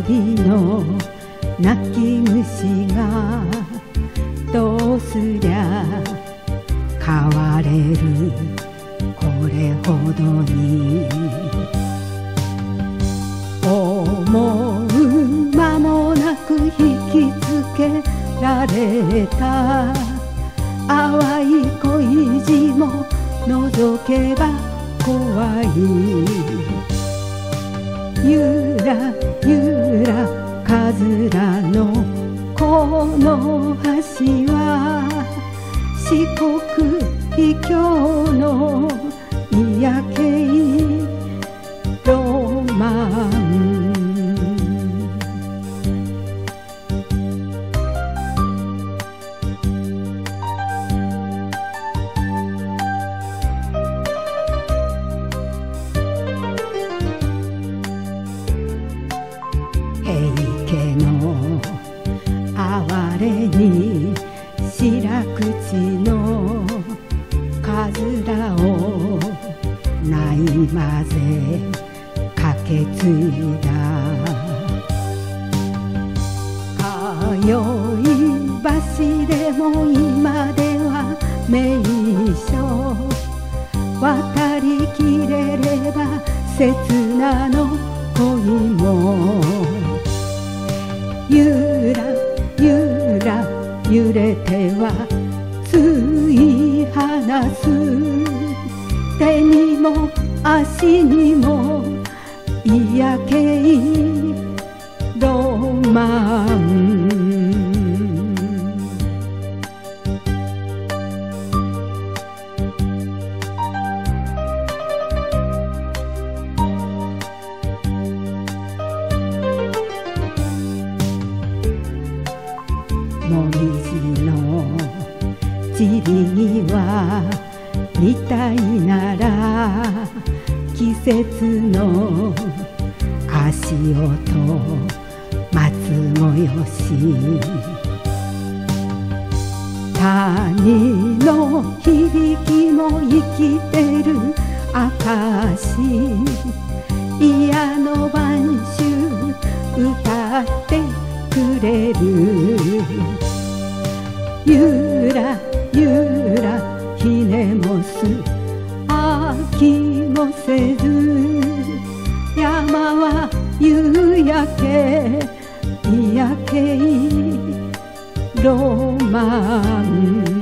びの泣き虫がどうすりゃ変われるこれほどに。思う間もなく引きつけられた淡い恋路も覗けば怖い。ゆらゆらかずらのこの橋は四国秘境の嫌気ロマン。平家の哀れに白口のかずらをないまぜかけ継いだ。通い橋でも今では名所渡りきれれば刹那の恋もゆらゆら揺れてはつい離す。手にも足にも嫌気ロマン。もみじの散り際みたいなら季節の足音待つもよし。谷の響きも生きてる証。嫌の晩秋歌ってくれる。ゆらゆらひねもす飽きもせず。山は夕焼け嫌気ロマン。